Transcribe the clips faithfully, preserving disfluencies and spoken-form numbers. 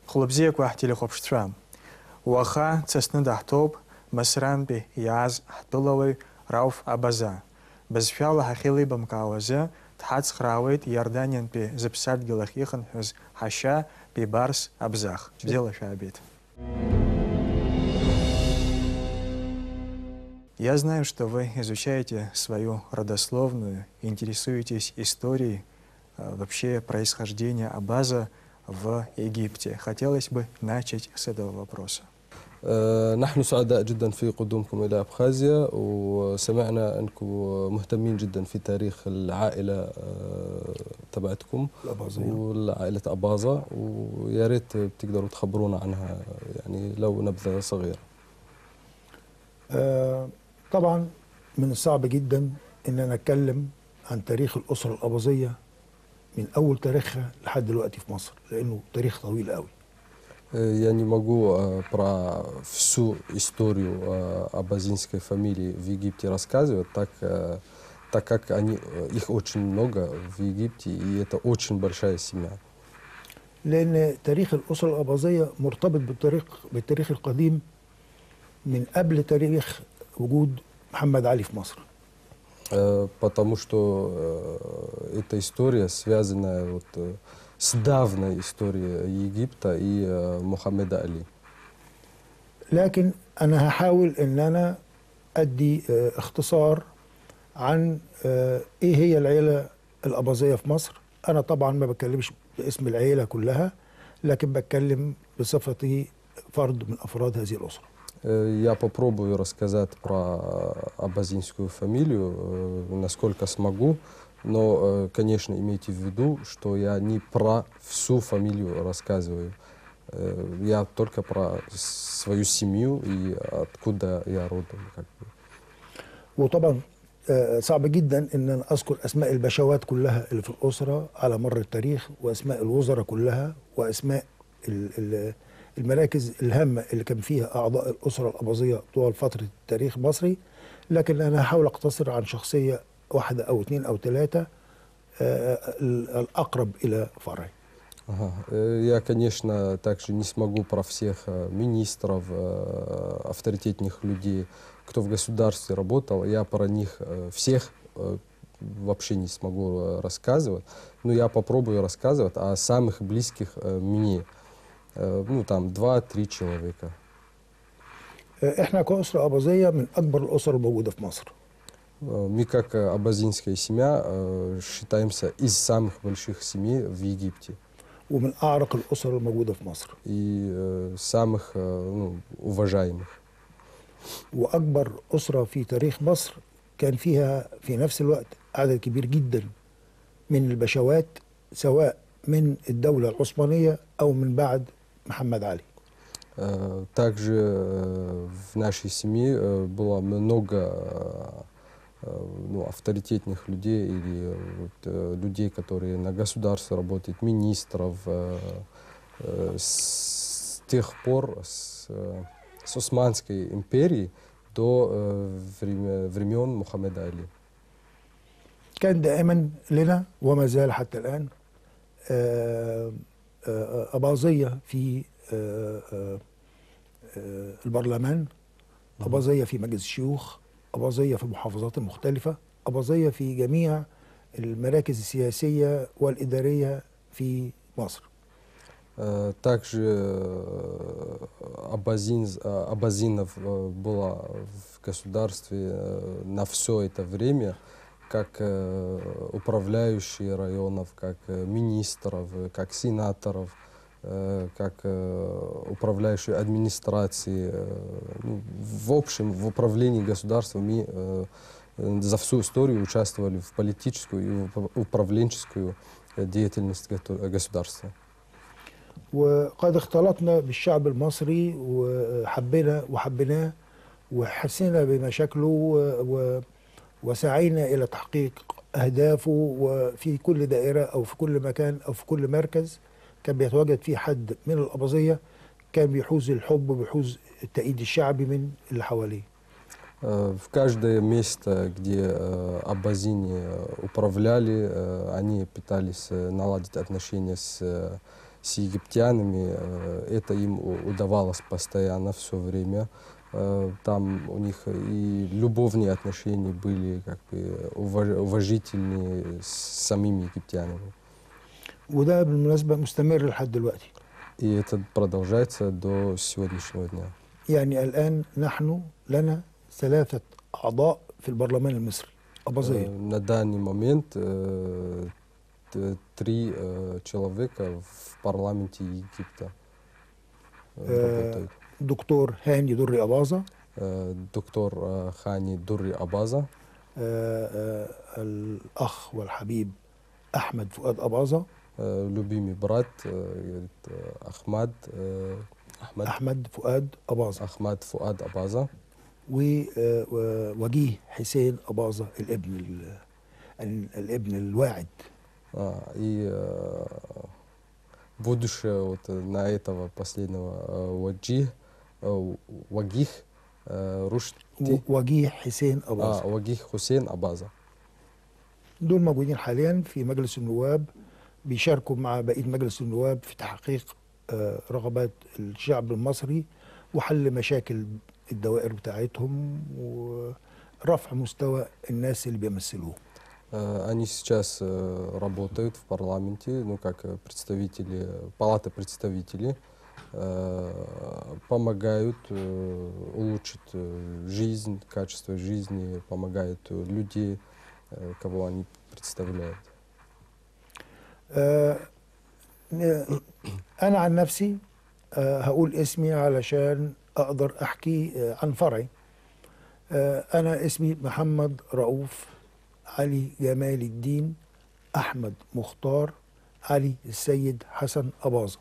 خلبزيك واحتي لخبشترام وخا تسند دحتوب مسران بي ياز حدولوي راوف أبازا بز فيالا حخيلي بمكاوزة تحادث خراويت يردانيان بي زبسات جلخيخن هز حشا بي بارس أبزاخ بزيلا شعبيت. Я знаю, что вы изучаете свою родословную, интересуетесь историей вообще происхождения Абаза в Египте. Хотелось бы начать с этого вопроса. نحن سعداء جدا في قدومكم إلى أبخازيا وسمعنا أنكم مهتمين جدا في تاريخ العائلة تبعتكم والعائلة أباظة ويا ريت بتقدروا تخبرونا عنها يعني لو نبذة صغيرة. آه طبعا من الصعب جدا ان انا اتكلم عن تاريخ الاسره الاباظيه من اول تاريخها لحد دلوقتي في مصر لانه تاريخ طويل قوي. Я не могу про всю историю абазинской фамилии в Египте рассказывать, так, так как они, их очень много в Египте, и это очень большая семья. لان تاريخ الاسره الاباظيه مرتبط بالتاريخ بالتاريخ القديم من قبل تاريخ وجود محمد علي في مصر. Потому что эта история связана вот с давной историей Египта и Мухаммеда Али. لكن أنا هحاول إن أنا أدي اختصار عن إيه هي العيلة الأباظية في مصر. أنا طبعا ما بتكلمش باسم العيلة كلها لكن بتكلم بصفتي فرد من أفراد هذه الأسرة. Я попробую рассказать про абазинскую фамилию, насколько смогу, но, конечно, имейте в виду, что я не про всю фамилию рассказываю. Я только про свою семью и откуда я родом. وطبعا صعب جدا ان انا اذكر اسماء البشوات كلها اللي في الاسره على مر التاريخ واسماء الوزراء كلها واسماء المراكز الهامه اللي كان فيها اعضاء الاسره الاباظيه طوال فتره التاريخ المصري، لكن انا هحاول اقتصر عن شخصيه واحده او اثنين او ثلاثه الاقرب الى فرعي. Ага. Я, конечно, также не смогу про всех министров, авторитетных людей, кто в государстве работал. Я про них всех вообще не смогу рассказывать. Но я попробую рассказывать о самых близких мне. Ну, там, два-три человека. احنا كأسرة أباظية من أكبر الأسر الموجودة في مصر. Мы, как абазинская семья, считаемся из самых больших семей в Египте. ومن أعرق الأسر الموجودة في مصر. И самых ну, уважаемых. وأكبر أسرة في تاريخ مصر كان فيها في نفس الوقت عدد كبير جدا من البشوات سواء من الدولة العثمانية أو من بعد محمد علي. Также в нашей семье было много ну, авторитетных людей или вот, людей, которые на государстве работают, министров. С тех пор, с, с Османской империи до времен Мухаммеда Али. كان دائما لنا وما زال حتى الآن أباظية في البرلمان، أباظية في مجلس الشيوخ، أباظية في المحافظات المختلفة، أباظية في جميع المراكز السياسية والإدارية في مصر. Также абазинов было в государстве на все это время, как управляющие районов, как министров, как сенаторов, как управляющие администрации. В общем, в управлении государством мы за всю историю участвовали в политическую и управленческую деятельность государства. وقد اختلطنا بالشعب المصري وحبنا وحبناه وحسينا بمشاكله وسعينا إلى تحقيق أهدافه، وفي كل دائرة أو في كل مكان أو في كل مركز كان بيتواجد فيه حد من الأباظية كان بيحوز الحب وبيحوز التأييد الشعبي من اللي حواليه. В каждое место, где абазини управляли, они пытались наладить отношения с с египтянами. Это им удавалось постоянно, все время. Там у них и любовные отношения были как бы уважительные с самими египтянами. وده بالمناسبة مستمر لحد دلوقتي. И это продолжается до сегодняшнего дня. يعني الآن نحن لنا ثلاثة أعضاء في البرلمان المصري أباظية. На данный момент три человека в парламенте Египта работают. دكتور هاني دري أباظة. دكتور هاني دري أباظة. الأخ والحبيب أحمد فؤاد أباظة. любимый брат أحمد أحمد أحمد فؤاد أباظة. أحمد فؤاد أباظة. ووجيه حسين أباظة الابن الابن الواعد. И будущее вот на этого последнего وجيه وجيه رشدي. وجيه حسين أباظة. آه وجيه حسين أباظة. دول موجودين حاليا في مجلس النواب، بيشاركوا مع بقية مجلس النواب في تحقيق رغبات الشعب المصري وحل مشاكل الدوائر بتاعتهم ورفع مستوى الناس اللي бемесселу. Они сейчас работают в парламенте, ну как представители, палата представителей, помогают улучшить жизнь, качество жизни, помогают людей, кого они представляют. أنا عن نفسي هقول اسمي علشان أقدر أحكي عن فرعي. أنا اسمي محمد رؤوف علي جمال الدين أحمد مختار علي السيد حسن أباظة.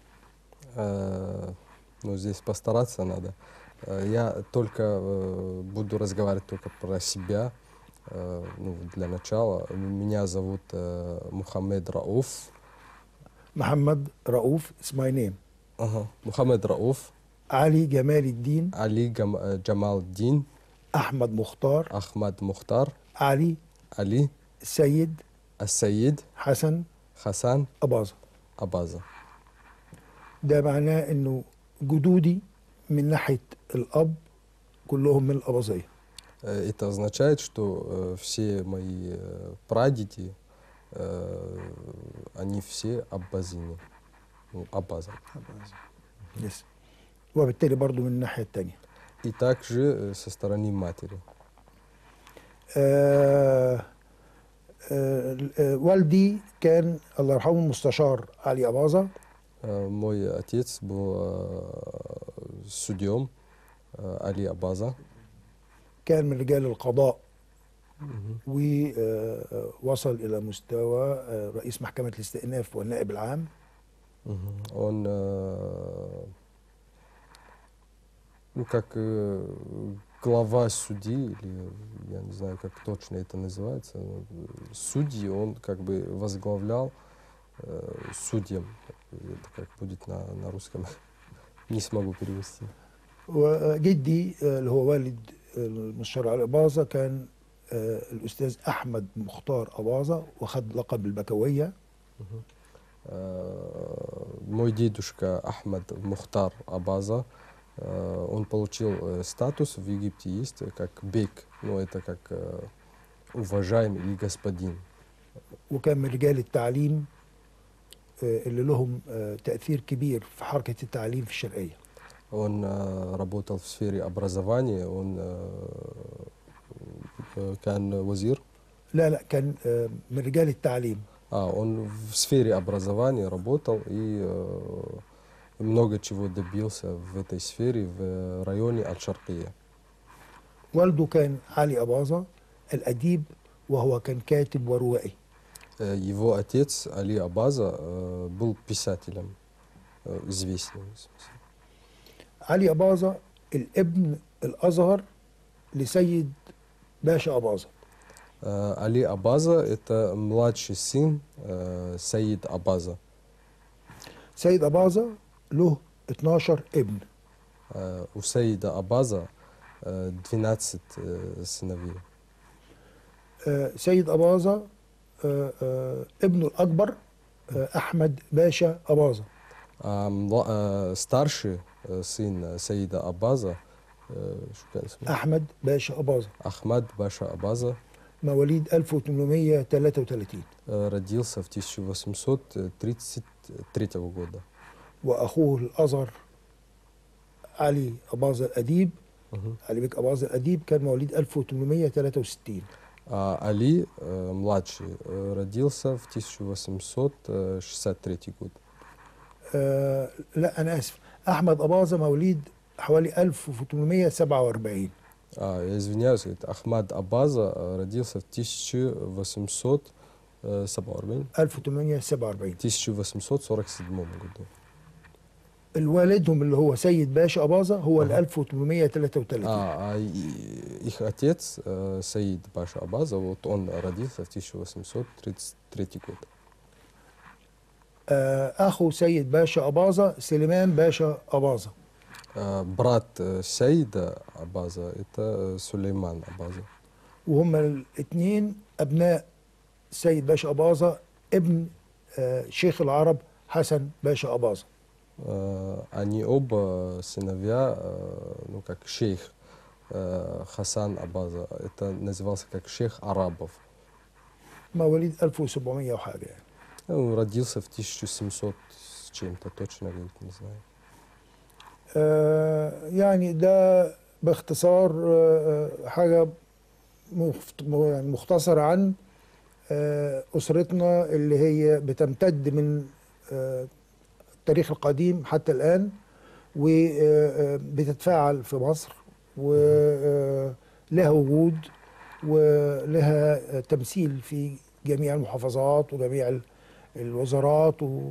Ну, здесь постараться надо. Я только буду разговаривать только про себя. Ну, для начала. Меня зовут Мухаммед Рауф. محمد رؤوف is my name. Ага. Мухаммед Рауф. علي جمال الدين. علي جمال الدين. أحمد مختار. أحمد مختار. علي. علي. السيد. السيد. حسن. حسن. أباظة. أباظة. ده معناه إنه جدودي من ناحية الأب كلهم من الأباظية. Это означает, что все мои прадеди, они все аббазины. Абаза. Yes. وبالتالي برضو من الناحية التانية. И также со стороны матери. آه آه آه والدي كان الله يرحمه المستشار علي أباظة. Мой отец был судьем Али Абаза. كان من رجال القضاء ووصل إلى مستوى رئيس محكمة الاستئناف والنائب العام. Он, ну, как глава судьи, или я не знаю, как точно это называется, судьи, он как бы возглавлял судьям. Это как будет на, на русском, не смогу перевести. وجدي اللي هو والد المستشار علي أباظة كان الأستاذ أحمد مختار أباظة وخد لقب البكوية. Мой дедушка Ахмад Мухтар Абаза, он получил статус в Египте, есть как бек, ну это как уважаемый или господин. وكان من رجال التعليم اللي لهم تأثير كبير في حركة التعليم في الشرقية. Он работал в сфере образования, он كان وزير. لا لا كان من رجال التعليم. А, он в сфере образования работал и э, много чего добился в этой сфере в районе Аль-Шаркия. والده كان علي أباظة الأديب وهو كان كاتب وروائي. Его отец Али Абаза э, был писателем, э, известным. علي أباظة الابن الأصغر لسيد باشا أباظة. Али Абаза – это младший сын э, Саид Абаза. سيد أباظة له اتناشر ابن. Э, у Саида Абаза э, двенадцать э, сыновей. э, سيد أباظة э, э, ابنه الأكبر э, أحمد باشا أباظة. А мла- а старший э, сын Саида Абаза, э, شو كان اسمه؟ أحمد باشا أباظة، Ахмад Баша Абаза, مواليد ألف وثمانمائة وثلاثة وثلاثين. э, родился в тысяча восемьсот тридцать третьего года. وأخوه الأصغر علي أباظة الأديب، Мгм. علي بيك أباظة الأديب كان مواليد ألف وثمانمائة وثلاثة وستين. А Али, э, младший, э, родился в тысяча восемьсот шестьдесят третий год. آه لا أنا آسف، أحمد أباظة مواليد حوالي ألف وثمانمائة وسبعة وأربعين. А, я извиняюсь, это Ахмад Абаза э, родился в тысяча восемьсот سبعة وأربعين ألف وثمانمائة وسبعة وأربعين. тысяча восемьсот сорок седьмом году. الوالدهم اللي هو سيد باشا أباظة هو ال أها. ألف وثمانمائة وثلاثة وثلاثين. А, а и- их отец, э, Саид Баша Абаза, вот он родился в тысяча восемьсот тридцать третий год. آه أخو سيد باشا أباظة سليمان باشا أباظة. А, брат э, Саида Абаза, это э, Сулейман Абаза. وهم الاثنين أبناء سيد باشا أباظة ابن آه شيخ العرب حسن باشا أباظة. Э, Они оба сыновья, э, ну как шейх э, Хасан Абаза, это назывался как шейх арабов. مواليد ألف وسبعمائة وحاجة يعني. Он родился в тысяча семьсот с чем-то, точно говорить не знаю. آه يعني ده باختصار آه آه، حاجة مخت- يعني مختصرة عن آه أسرتنا اللي هي بتمتد من آه التاريخ القديم حتى الآن، وبتتفاعل في مصر ولها وجود ولها تمثيل في جميع المحافظات وجميع ال- الوزارات و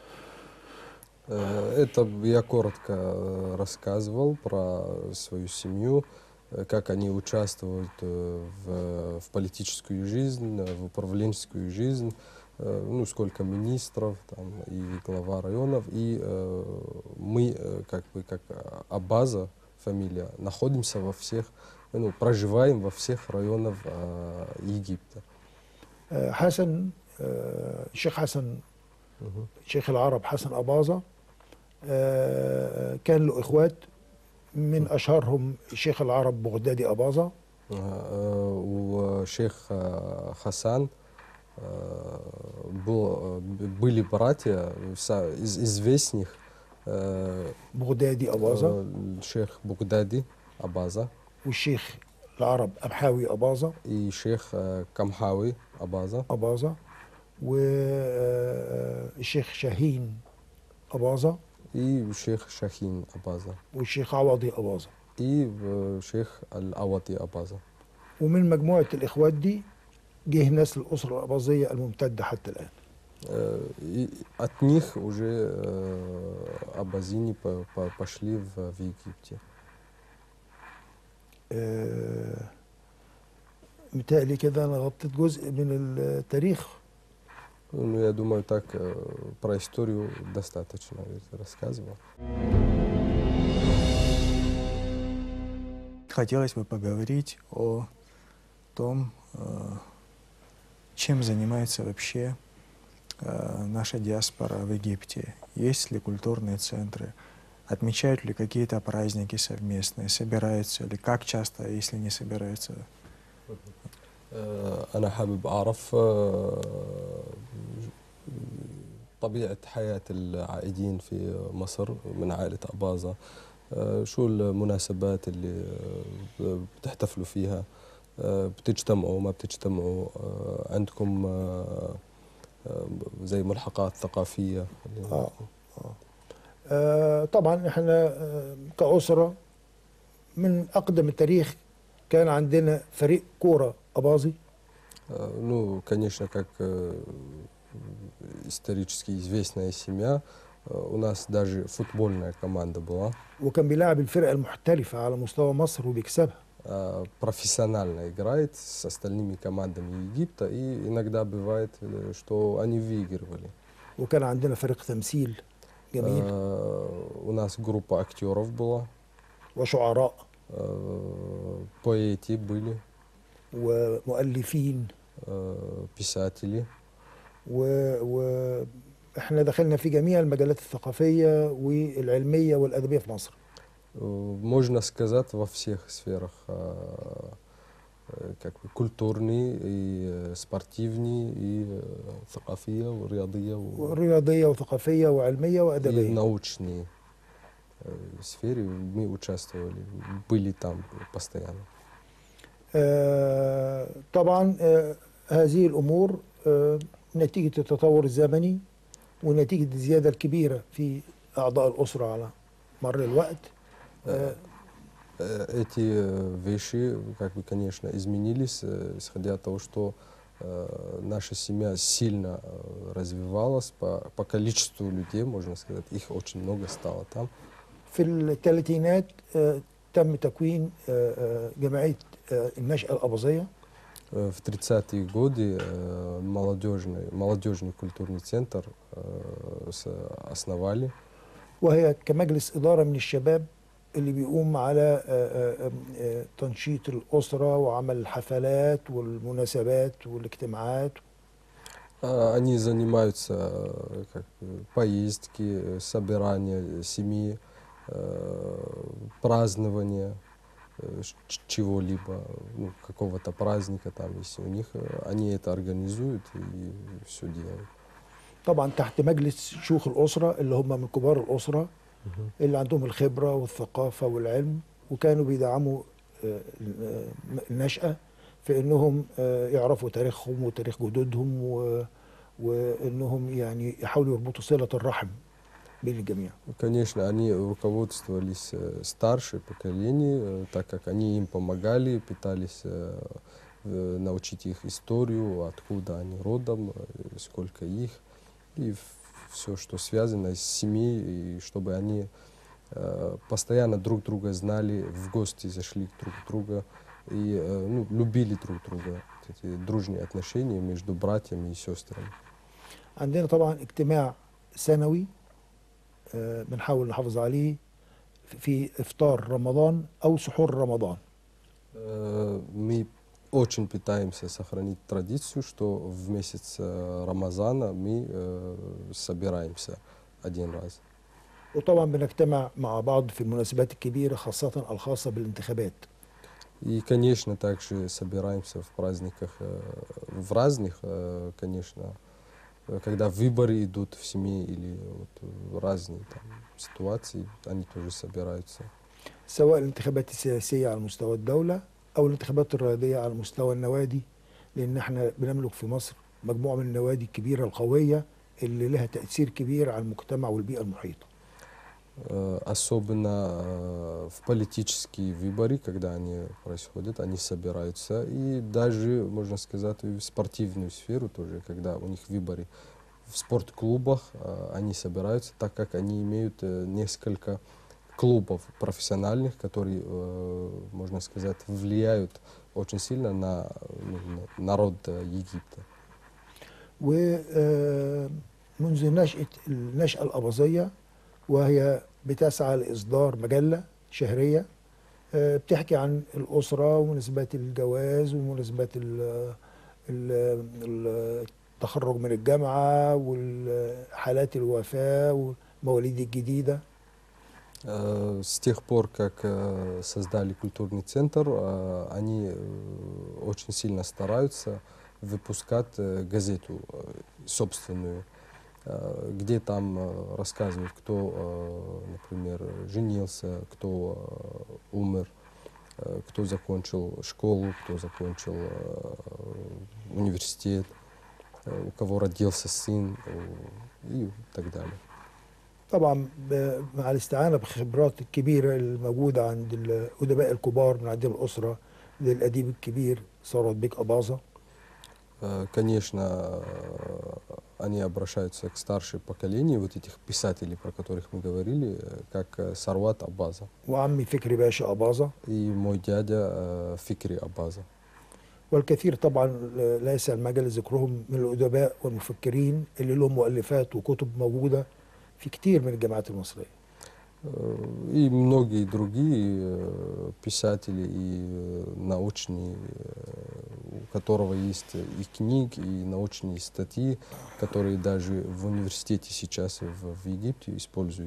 Э, Это я коротко э, рассказывал про свою семью, э, как они участвуют э, в, в политическую жизнь, э, в управленческую жизнь, э, ну, сколько министров там, и глава районов. И э, мы, э, как бы, как Абаза, фамилия, находимся во всех, ну, проживаем во всех районах э, Египта. آه، حسن آه، الشيخ حسن Мгм. شيخ العرب حسن أباظة آه، كان له إخوات من أشهرهم الشيخ العرب بغدادي أباظة، Э, У шейха Хасан э, был- были братья са- из известных, э, بغدادي أباظة، э, шейх Бугдади Абаза والشيخ العرب أمحاوي أباظة и шейх э, Камхави Абаза أباظة، والشيخ شاهين أباظة، и шейх Шахин Абаза والشيخ عوضي أباظة. и э, шейх Аль-Авати Абаза. ومن مجموعة الإخوات دي جه نسل الأسرة الأباظية الممتدة حتى الآن. Э, И от них уже э, абазини по- по- пошли в, в Египте. آه، متهيألي كده أنا غطيت جزء من التاريخ. Ну, я думаю, так э, про историю достаточно ведь рассказывал. Хотелось бы поговорить о том, э, чем занимается вообще э, наша диаспора в Египте. Есть ли культурные центры? Отмечают ли какие-то праздники совместные? Собираются ли? Как часто, если не собираются? آه، أنا حابب أعرف آه، طبيعة حياة العائدين في مصر من عائلة أباظة. آه، شو المناسبات اللي آه، بتحتفلوا فيها؟ آه، بتجتمعوا ما بتجتمعوا؟ آه، عندكم آه، آه، زي ملحقات ثقافية؟ آه. آه. آه طبعا احنا آه كأسرة من أقدم التاريخ كان عندنا فريق كورة أباظي، Э, Ну, конечно, как э, исторически известная семья, э, у нас даже футбольная команда была, وكان بيلعب الفرق المحترفة على مستوى مصر وبيكسبها. э, профессионально играет с остальными командами Египта, и иногда бывает, э, что они выигрывали. وكان عندنا فريق تمثيل جميل Э, У нас группа актеров была, وشعراء э, поэти были, ومؤلفين э, писатели. و, و احنا دخلنا في جميع المجالات الثقافية والعلمية والأدبية في مصر. Можно сказать, во всех сферах, как бы культурный, и спортивный, и ثقافية ورياضية رياضية وثقافية وعلمية и وأدبية. научной сфере мы участвовали, были там постоянно. آه، طبعا آه، هذه الأمور آه، نتيجة التطور الزمني ونتيجة الزيادة الكبيرة في أعضاء الأسرة على مر الوقت. آه، Эти вещи, как бы, конечно, изменились, исходя от того, что э, наша семья сильно развивалась по, по количеству людей, можно сказать, их очень много стало там. في الثلاثينات آه، تم تكوين آه، آه، جمعية آه، النشأة الأباظية. В тридцатые годы э, молодежный, молодежный культурный центр э, с- основали. وهي كمجلس إدارة من الشباب اللي بيقوم على آه، آه، آه، تنشيط الأسرة وعمل الحفلات والمناسبات والاجتماعات. А, Они занимаются э, как бы, поездки, э, собирание семьи, э, празднование э, ч- чего-либо, ну, какого-то праздника там, если у них, э, они это организуют и все делают. طبعا تحت مجلس شيوخ الأسرة اللي هم من كبار الأسرة اللي عندهم الخبرة والثقافة والعلم، وكانوا بيدعموا آه، آه، النشأة في انهم آه، يعرفوا تاريخهم وتاريخ جدودهم و- وانهم يعني يحاولوا يربطوا صلة الرحم بين الجميع. Конечно, они руководствовались э, старшее поколение, э, так как они им помогали, пытались э, э, научить их историю, откуда они родом, э, сколько их, и все, что связано с семьей, и чтобы они э, постоянно друг друга знали, в гости зашли друг к другу и э, ну, любили друг друга. Вот эти дружные отношения между братьями и сестрами. عندنا طبعا اجتماع سنوي آه، بنحاول نحافظ عليه في افطار رمضان او سحور رمضان. Э, Мы очень пытаемся сохранить традицию, что в месяц э, Рамазана мы э, собираемся один раз. وطبعا بنجتمع مع بعض في المناسبات الكبيرة خاصة الخاصة بالانتخابات. И, конечно, также собираемся в праздниках, э, в разных, э, конечно, э, когда выборы идут в семье или вот в разные там ситуации, они тоже собираются. سواء الانتخابات السياسية على مستوى الدولة أو الانتخابات الرياضية على مستوى النوادي، لأن احنا بنملك في مصر مجموعة من النوادي الكبيرة القوية اللي لها تأثير كبير على المجتمع والبيئة المحيطة. Э, Особенно э, в политические выборы, когда они происходят, они собираются. И даже, можно сказать, и в спортивную сферу тоже, когда у них выборы в спортклубах, э, они собираются, так как они имеют э, несколько клубов профессиональных, которые, э, можно сказать, влияют очень сильно на, ну, на народ э, Египта. ومنذ نشأة النشأة الأباظية وهي بتسعى لإصدار مجلة شهرية آه، بتحكي عن الأسرة ومناسبات الجواز ومناسبات ال- ال- ال- التخرج من الجامعة وحالات الوفاة والمواليد الجديدة. Э, С тех пор, как э, создали культурный центр, э, они э, очень сильно стараются выпускать э, газету э, собственную, э, где там э, рассказывают, кто, э, например, женился, кто э, умер, э, кто закончил школу, кто закончил э, университет, э, у кого родился сын э, и так далее. طبعا ب- مع الاستعانة بالخبرات الكبيرة الموجودة عند الأدباء الكبار من عندنا الأسرة زي الأديب الكبير ثروت بيك أباظة. Э, Конечно, э, они обращаются к старшему поколению вот этих писателей, про которых мы говорили, э, как э, Сарват Абаза وعمي فكري باشا أباظة، и мой дядя э, Фикри Абаза. والكثير طبعا لا يسع المجال ذكرهم من الأدباء والمفكرين اللي لهم مؤلفات وكتب موجودة في كتير من الجامعات المصرية. Э, И многие другие э, писатели и э, научные, э, у которого есть и книги, и научные статьи, которые даже в университете сейчас в, в Египте используют.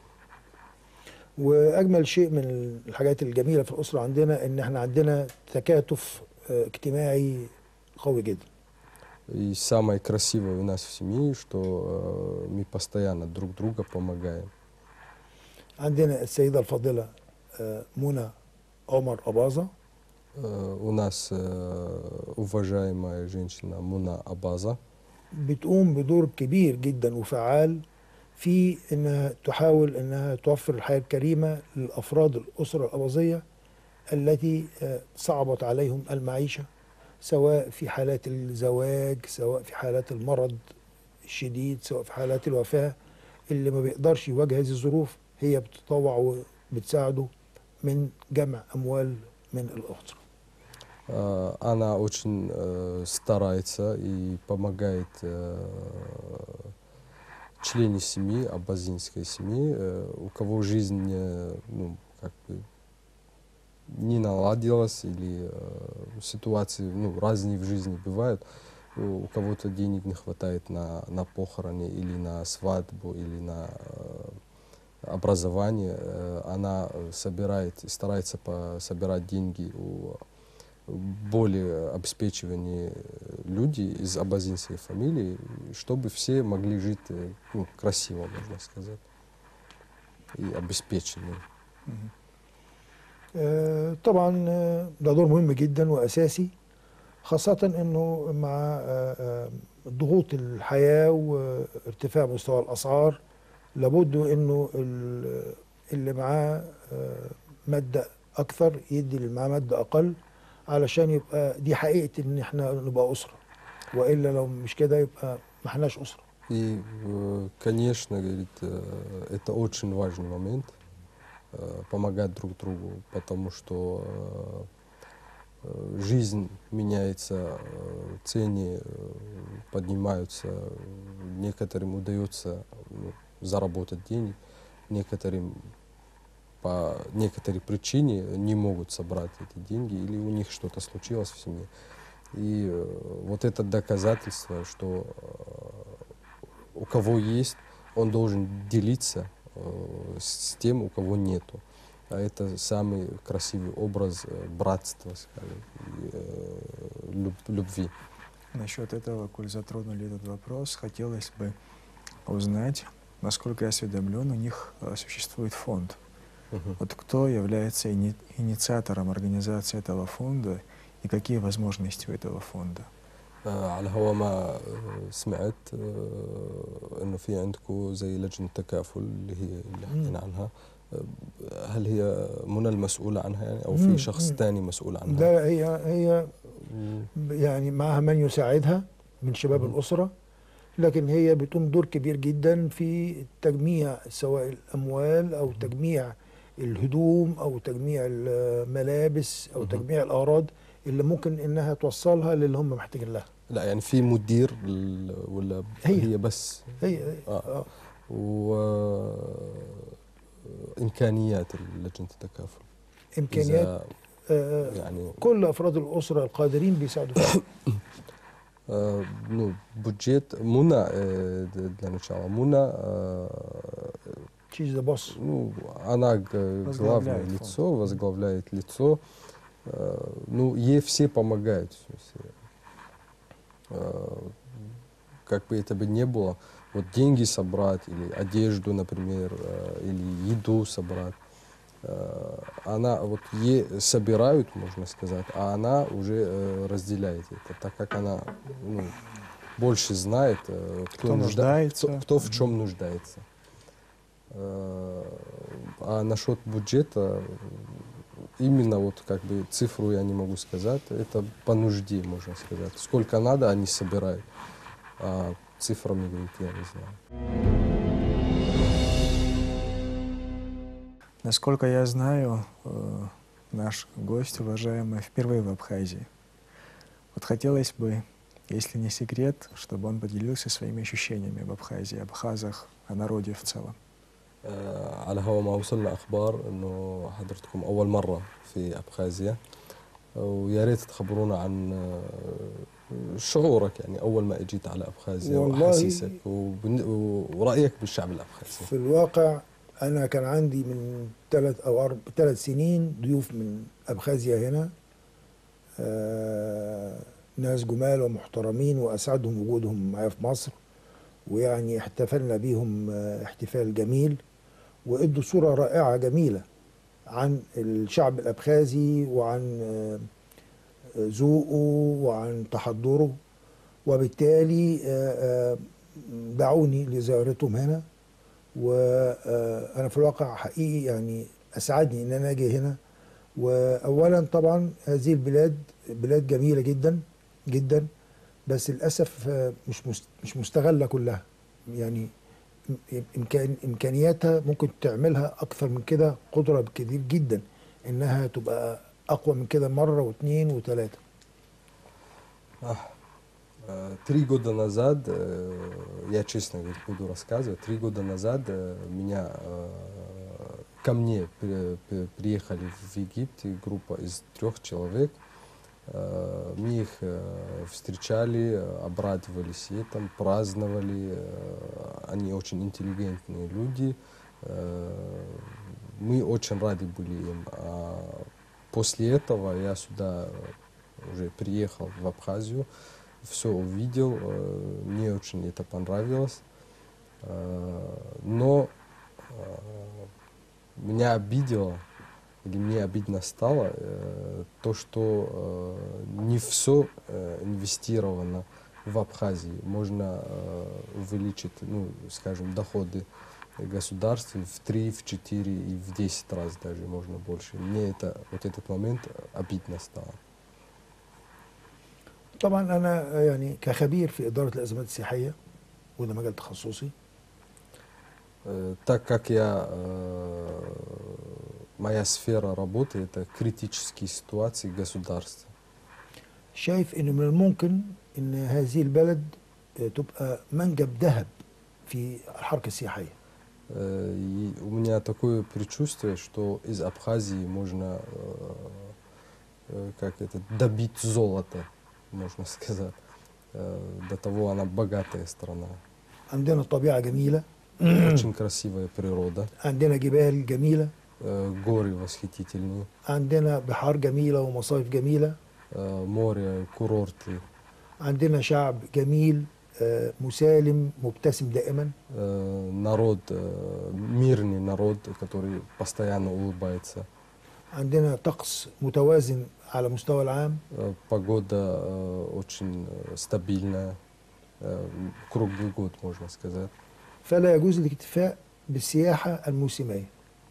واجمل شيء من الحاجات الجميله في الاسره عندنا ان احنا عندنا تكاتف آه، اجتماعي قوي جدا. И самое красивое у нас в семье, что э, мы постоянно друг друга помогаем. عندنا السيده الفاضله آه، منى عمر أباظة. Э, У нас э, уважаемая женщина Муна Абаза. بتقوم بدور كبير جدا وفعال في انها تحاول انها توفر الحياه الكريمه للافراد الاسره الاباظيه التي آه، صعبت عليهم المعيشه، سواء في حالات الزواج، سواء في حالات المرض الشديد، سواء في حالات الوفاه. اللي ما بيقدرش يواجه هذه الظروف هي بتطوع وبتساعده من جمع اموال من الاسره. Э, Она очень э, старается и помогает э, членам семьи, абазинской семьи, э, у кого жизнь э, ну, как бы не наладилась или э, ситуации ну, разные в жизни бывают. У, у кого-то денег не хватает на, на похороны или на свадьбу или на э, образование. Э, она собирает, старается по, собирать деньги у более обеспеченные люди из абазинской фамилии, чтобы все могли жить ну, красиво, можно сказать, и обеспеченные. آه، طبعا آه، ده دور مهم جدا واساسي، خاصه انه مع آه، آه، ضغوط الحياه وارتفاع مستوى الاسعار لابد انه ال- اللي معاه آه، ماده اكثر يدي اللي معاه ماده اقل، علشان يبقى دي حقيقه ان احنا نبقى اسره، والا لو مش كده يبقى ما احناش اسره. И, э, конечно, говорит, э, это очень важный момент, э, помогать друг другу, потому что э, э, жизнь меняется, э, цены э, поднимаются, некоторым удается ну, заработать денег, некоторым по некоторой причине не могут собрать эти деньги или у них что-то случилось в семье. И э, вот это доказательство, что э, у кого есть, он должен делиться э, с тем, у кого нету. А это самый красивый образ э, братства, скажем, и, э, люб, любви. Насчет этого, коль затронули этот вопрос, хотелось бы узнать, насколько я осведомлен, у них э, существует фонд. Мгм. Вот кто является ини- инициатором организации этого фонда и какие возможности у этого фонда? آه، على هوا ما آه، سمعت آه، انه في عندكم زي لجنة تكافل اللي هي اللي حكينا عنها. آه، هل هي منى المسؤولة عنها يعني او في مم، شخص مم. ثاني مسؤول عنها؟ ده هي هي مم. يعني معها من يساعدها من شباب مم. الأسرة، لكن هي بتقوم دور كبير جدا في تجميع سواء الأموال أو تجميع الهدوم أو تجميع الملابس أو مم. تجميع الأغراض اللي ممكن إنها توصلها للي هم محتاجين لها. لا يعني في مدير ال- ولا هي. هي بس هي هي آه. آه. وإمكانيات لجنة التكافل إمكانيات إذا آه، يعني كل أفراد الأسرة القادرين بيساعدوا فيها. э, ну, бюджет Муна, э, д- для начала, Муна, э, She's the boss. ну, она г- главное Возглавляет фонд. лицо, возглавляет лицо. Э, ну, ей все помогают. в смысле. Э, как бы это бы не было, вот деньги собрать, или одежду, например, э, или еду собрать. Э, она вот ей собирают, можно сказать, а она уже э, разделяет это, так как она ну, больше знает, э, кто, Кто нужда- нуждается. кто, кто в чем нуждается. Э, а насчет бюджета, именно вот как бы цифру я не могу сказать, это по нужде, можно сказать. Сколько надо, они собирают. А цифрами говорить я не знаю. Насколько я знаю, э, наш гость, уважаемый, впервые в Абхазии. Вот хотелось бы, если не секрет, чтобы он поделился своими ощущениями об Абхазии, об абхазах, о народе в целом. آه، على هوا ما وصلنا أخبار أنه حضرتكم أول مرة في أبخازيا. ويا ريت تخبرونا عن شعورك يعني أول ما أجيت على أبخازيا والله وأحاسيسك وبن- ورأيك بالشعب الأبخازي. في الواقع أنا كان عندي من ثلاث أو أربع ثلاث سنين ضيوف من أبخازيا هنا، آه ناس جمال ومحترمين، وأسعدهم وجودهم معايا في مصر، ويعني احتفلنا بيهم آه احتفال جميل، وادوا صورة رائعة جميلة عن الشعب الأبخازي وعن آه ذوقه وعن تحضره، وبالتالي آه آه دعوني لزيارتهم هنا. وأنا في الواقع حقيقي يعني أسعدني إن أنا أجي هنا. وأولا طبعا هذه البلاد بلاد جميلة جدا جدا، بس للأسف مش مست- مش مستغلة كلها. يعني إمكان إمكانياتها ممكن تعملها أكثر من كده، قدرة كتير جدا إنها تبقى أقوى من كده مرة واثنين وثلاثة. Э, Три года назад, э, я честно говоря, буду рассказывать, три года назад э, меня, э, ко мне при- при- приехали в Египте группа из трех человек. Э, Мы их э, встречали, обрадовались этим, праздновали. э, Они очень интеллигентные люди. Э, Мы очень рады были им. А после этого я сюда уже приехал в Абхазию, все увидел, э, мне очень это понравилось. Э, Но э, меня обидело, или мне обидно стало, э, то, что э, не все э, инвестировано в Абхазии. Можно э, увеличить, ну, скажем, доходы государства в три, в четыре и в десять раз даже можно больше. Мне это, вот этот момент обидно стало. طبعا أنا يعني كخبير في إدارة الأزمات السياحية، وده مجال تخصصي، Э, Так как я, э, моя сфера работы это критические ситуации государства. شايف إن من الممكن إن هذه البلد تبقى منجم ذهب في الحركة السياحية. Э, И у меня такое предчувствие, что из Абхазии можно э, э, как это, добить золото, можно сказать. Э, До того она богатая страна. عندنا طبيعة جميلة، Очень красивая природа, عندنا جبال جميلة، э, горы восхитительные, عندنا بحار جميلة ومصايف جميلة، э, море, курорты. عندنا شعب جميل آه، مسالم مبتسم دائما، Э, народ, э, мирный народ, который постоянно улыбается. عندنا طقس متوازن على مستوى العام. Э, Погода э, очень э, стабильная, э, круглый год, можно сказать. فلا يجوز الاكتفاء بالسياحة الموسمية.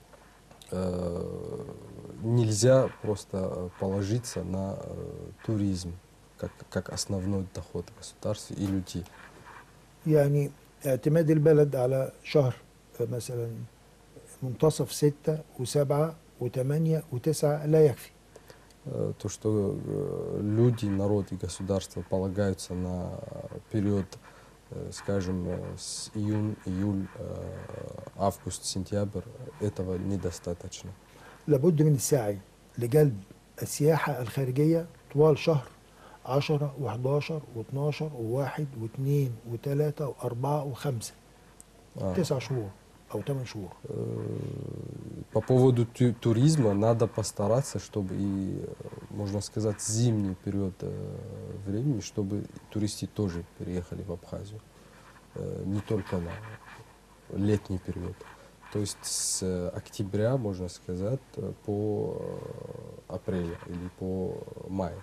Э, Нельзя просто э, положиться на э, туризм как, как основной доход государства и людей. يعني اعتماد البلد على شهر آه، مثلا منتصف ستة وسبعة وثمانية وتسعة لا يكفي. Э, То, что э, люди, народ и государство полагаются на период, э, скажем, э, с июнь, июль, э, август, сентябрь, этого недостаточно. لابد من السعي لجلب السياحة الخارجية طوال شهر عشرة وحداشر واثناشر وواحد واثنين وثلاثة وأربعة وخمسة، А, تسع شهور أو ثمان شهور. э, По поводу ту- туризма надо постараться, чтобы и, э, можно сказать, зимний период э, времени, чтобы туристы тоже переехали в Абхазию. Э, Не только на летний период. То есть с э, октября, можно сказать, э, по э, апреля или по мая.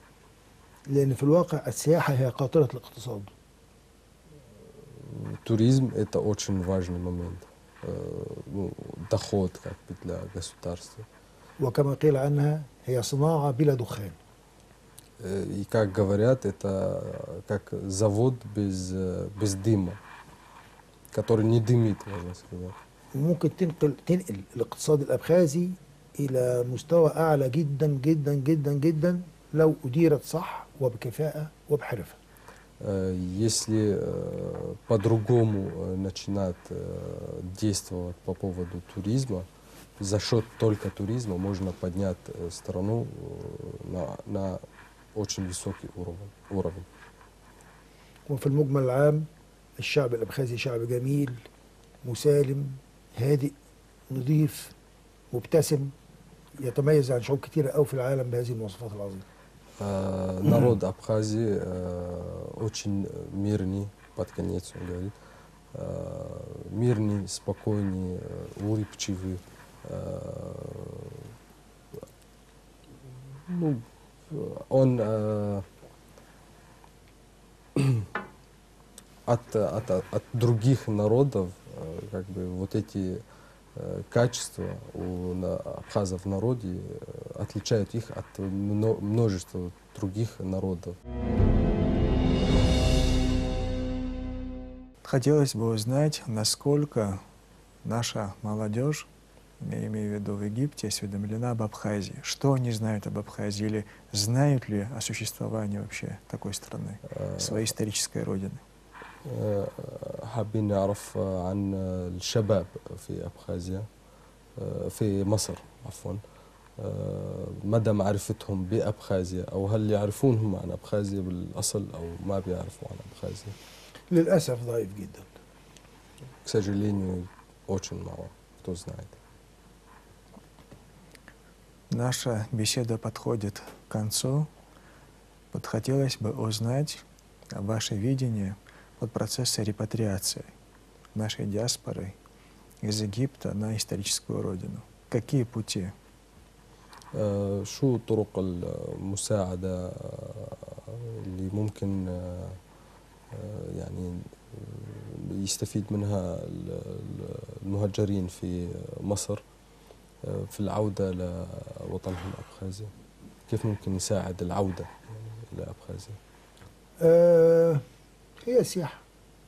لأن في الواقع السياحة هي قاطرة الاقتصاد. Туризм – это очень важный момент. Э, ну, доход как бы для государства. وكما قيل عنها هي صناعة بلا دخان. Э, И как говорят, это как завод без, э, без дыма, который не дымит, можно сказать. وممكن تنقل تنقل الاقتصاد الأبخازي إلى مستوى أعلى جدا جدا جدا جدا لو أديرت صح وبكفاءة وبحرفة. Э, Если э, по-другому э, начинать э, действовать по поводу туризма, за счет только туризма можно поднять э, страну э, на, на очень высокий уровень. уровень. وفي المجمل العام الشعب الأبخازي شعب جميل مسالم هادئ نظيف مبتسم يتميز عن شعوب كتيرة أوي في العالم بهذه المواصفات العظيمة. Э, народ Абхазии э, очень мирный, под конец он говорит, э, мирный, спокойный, э, улыбчивый. Э, ну, он э, от, от, от других народов, э, как бы вот эти э, качества у на, абхазов в народе э, отличают их от мно- множества других народов. Хотелось бы узнать, насколько наша молодежь, я имею в виду в Египте, осведомлена об Абхазии. Что они знают об Абхазии или знают ли о существовании вообще такой страны, своей исторической родины? آه، حابين نعرف آه، عن آه، الشباب في أبخازيا آه، في مصر عفوا آه، مدى معرفتهم بأبخازيا أو هل يعرفونهم عن أبخازيا بالأصل أو ما بيعرفوا عن أبخازيا. للأسف ضعيف جدا. К сожалению, очень мало кто знает. Наша беседа подходит к концу. Вот хотелось бы узнать ваше видение от процесса репатриации нашей диаспоры из Египта на историческую родину. Какие пути? آه، شو طرق المساعدة آه، اللي ممكن آه، آه، يعني آه، يستفيد منها ال- ال- المهجرين في مصر آه، في العودة لوطنهم أبخازيا؟ كيف ممكن يساعد العودة يعني لأبخازيا؟ آه هي سياحة.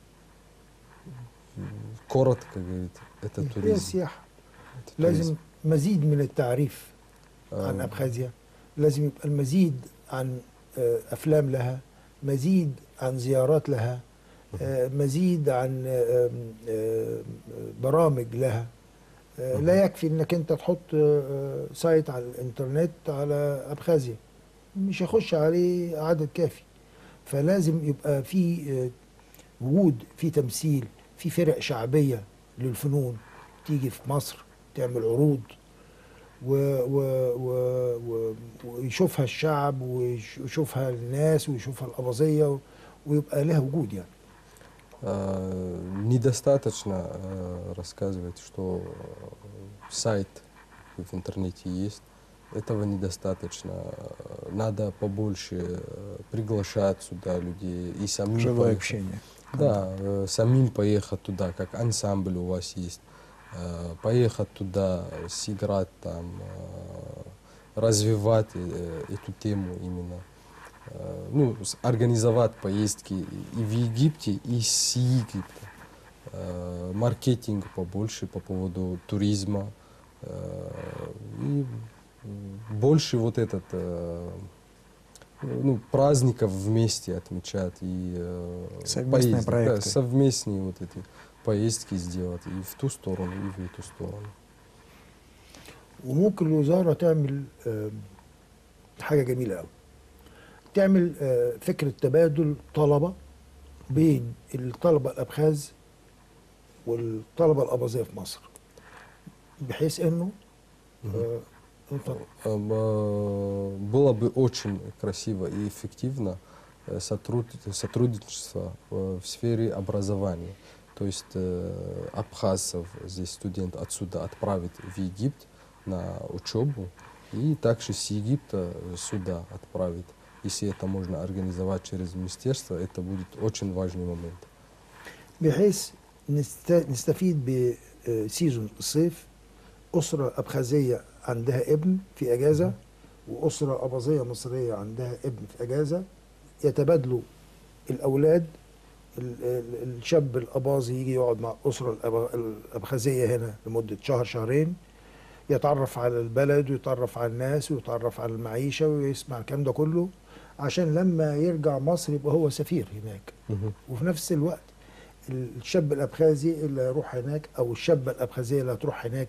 كورة كجيت это هي туризм. سياحة. это لازم туризм. مزيد من التعريف عن آه، أبخازيا، لازم يبقى المزيد عن آه، أفلام لها، مزيد عن زيارات لها، آه، مزيد عن آه، آه، برامج لها. آه، لا يكفي انك انت تحط آه، سايت على الانترنت على أبخازيا، مش هيخش عليه عدد كافي. فلازم يبقى في آه، وجود، في تمثيل، في فرق شعبية للفنون تيجي في مصر تعمل عروض و و و و ويشوفها الشعب ويشوفها الناس ويشوفها الأباظية ويبقى لها وجود يعني. آه، недостаточно э, рассказывать, что э, сайт в интернете есть. Этого недостаточно. Надо побольше э, приглашать сюда людей и самим Живое поехать. общение. Да, э, самим поехать туда, как ансамбль у вас есть. Э, поехать туда, сыграть там, э, развивать э, эту тему именно. Э, ну, с- организовать поездки и в Египте, и с Египта. Э, маркетинг побольше по поводу туризма. Э, и м, больше вот этот э, ну, праздников вместе отмечать и э, Совместные поездки, да, проекты. совместные вот эти поездки сделать и в ту сторону, и в эту сторону. وممكن الوزارة تعمل آه، حاجة جميلة قوي، تعمل آه، فكرة تبادل طلبة بين الطلبة الأبخاز والطلبة الأباظية في مصر، بحيث إنه آه، أنت Эм, э, Было бы очень красиво и эффективно э, сотруд- сотрудничество э, в сфере образования. То есть э, абхазцев, здесь студент отсюда отправить в Египет на учебу и также с Египта сюда отправить. Если это можно организовать через министерство, это будет очень важный момент. بحيث نست- نستفيد بسيزون الصيف، أسرة أبخازية عندها ابن في أجازة وأسرة أباظية مصرية عندها ابن في أجازة، يتبادلوا الأولاد. ال- ال- الشاب الأباظي يجي يقعد مع الأسرة الأب- الأبخازية هنا لمدة شهر شهرين، يتعرف على البلد ويتعرف على الناس ويتعرف على المعيشة ويسمع الكلام ده كله، عشان لما يرجع مصر يبقى هو سفير هناك. وفي نفس الوقت الشاب الأبخازي اللي هيروح هناك أو الشابة الأبخازية اللي هتروح هناك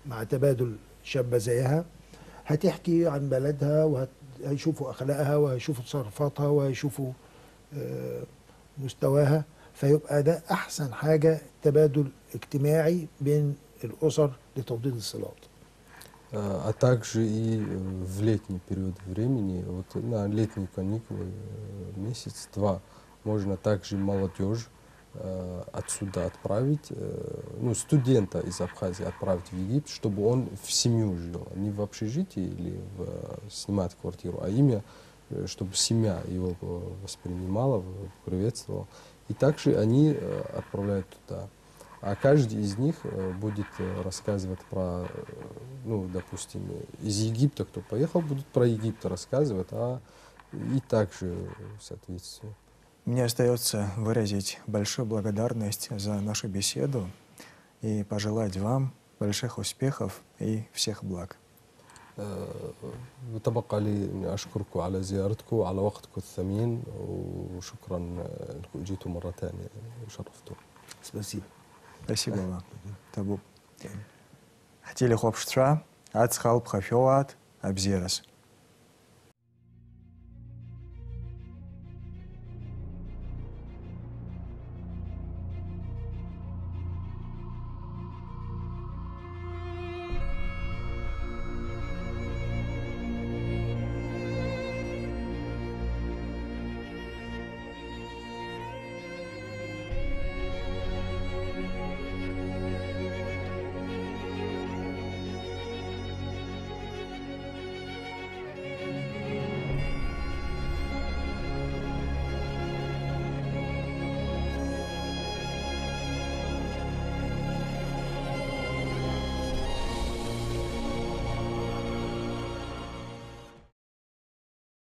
مع تبادل شابة زيها هتحكي عن بلدها وهيشوفوا أخلاقها وهيشوفوا تصرفاتها وهيشوفوا آه، مستواها. فيبقى ده أحسن حاجة، تبادل اجتماعي بين الأسر لتوطيد الصلات. А также и в летний период времени, вот на летние каникулы, э, месяц-два, можно также молодежь э, отсюда отправить, э, ну, студента из Абхазии отправить в Египет, чтобы он в семью жил, не в общежитии или в, снимать квартиру, а именно, э, чтобы семья его воспринимала, приветствовала. И также они э, отправляют туда. А каждый из них э, будет э, рассказывать про, э, ну, допустим, из Египта, кто поехал, будут про Египет рассказывать, а и также в соответствии. Мне остается выразить большую благодарность за нашу беседу и пожелать вам больших успехов и всех благ. وتبقى لي اني اشكركم على زيارتكم وعلى وقتكم الثمين وشكرا انكم جيتوا مره ثانيه وشرفتوا. Спасибо. Спасибо вам. Табу. Хотели хопштра, ацхал пхафёат, абзирас.